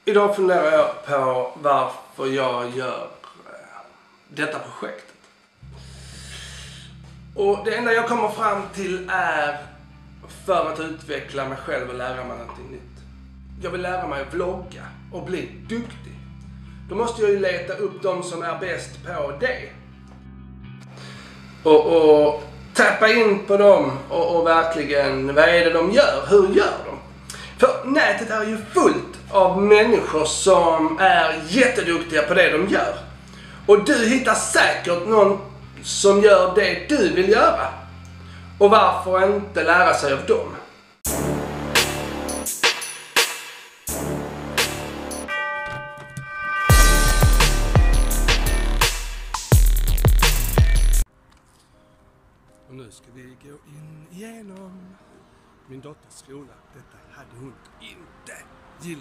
Idag funderar jag på varför jag gör detta projektet. Och det enda jag kommer fram till är för att utveckla mig själv och lära mig någonting nytt. Jag vill lära mig att vlogga och bli duktig. Då måste jag ju leta upp de som är bäst på det. Och tappa in på dem och verkligen, vad är det de gör? Hur gör de? För nätet är ju fullt av människor som är jätteduktiga på det de gör. Och du hittar säkert någon som gör det du vill göra. Och varför inte lära sig av dem? Och nu ska vi gå in igenom min dotters skola. Detta hade hon inte gillat.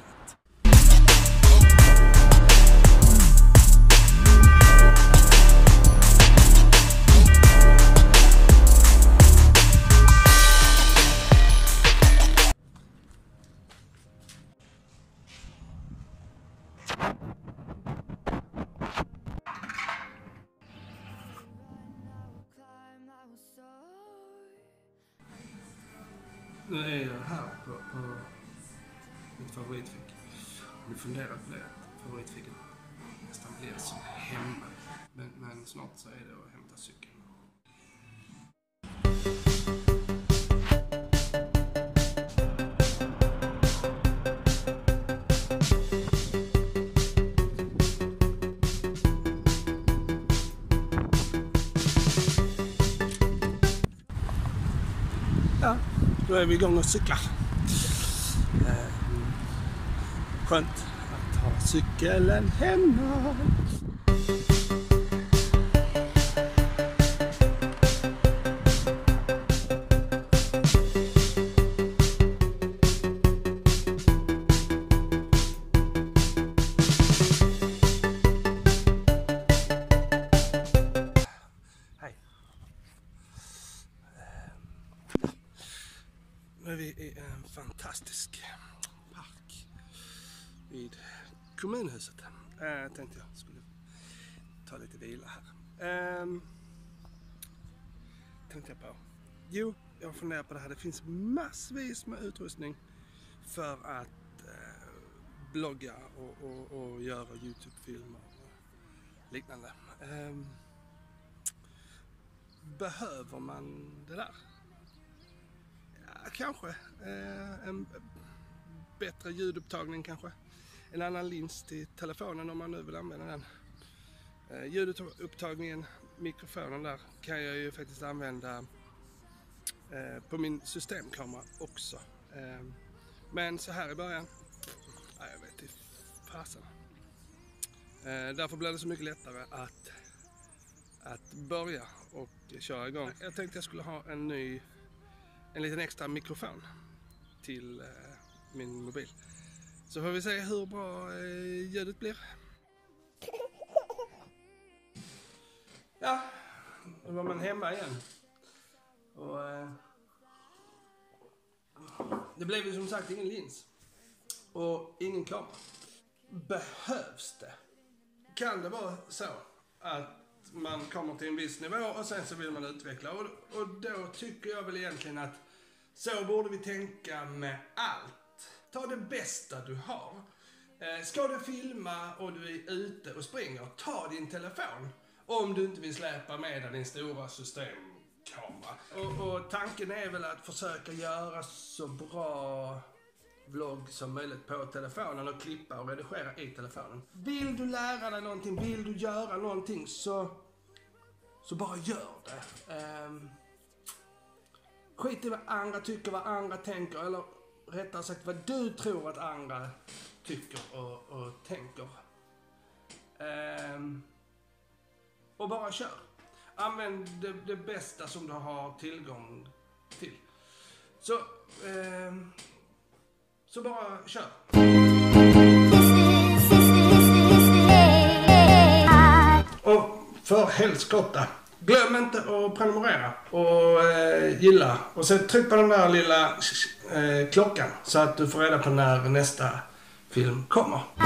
Nu är jag här på mitt favoritfik. Nu funderar på det att favoritfiket nästan blir som hemma. Men snart så är det att hämta cykeln. Ja, då är vi igång och cyklar. Skönt att ha cykeln hemma. Nu är vi i en fantastisk park vid kommunhuset. Tänkte jag skulle ta lite vila här. Tänkte jag på. Jo, jag funderar på det här. Det finns massvis med utrustning för att blogga och göra YouTube-filmer och liknande. Behöver man det där? Kanske en bättre ljudupptagning kanske. En annan lins till telefonen om man nu vill använda den. Ljudupptagningen, mikrofonen där kan jag ju faktiskt använda på min systemkamera också. Men så här i början, jag vet inte fasen. Därför blir det så mycket lättare att börja och köra igång. Jag tänkte jag skulle ha en liten extra mikrofon till min mobil. Så får vi se hur bra ljudet blir. Ja, då var man hemma igen. Och det blev ju som sagt ingen lins. Och ingen kamera. Behövs det? Kan det vara så att man kommer till en viss nivå och sen så vill man utveckla. Och då tycker jag väl egentligen att så borde vi tänka med allt. Ta det bästa du har. Ska du filma och du är ute och springer, ta din telefon. Om du inte vill släpa med dig din stora systemkamera. Och tanken är väl att försöka göra så bra vlogg som möjligt på telefonen och klippa och redigera i telefonen. Vill du lära dig någonting, vill du göra någonting så bara gör det. Skit i vad andra tycker, vad andra tänker, eller rättare sagt vad du tror att andra tycker och tänker. Och bara kör. Använd det bästa som du har tillgång till. Så bara kör. Och för helskotta. Glöm inte att prenumerera och gilla. Och sen tryck på den där lilla klockan så att du får reda på när nästa film kommer.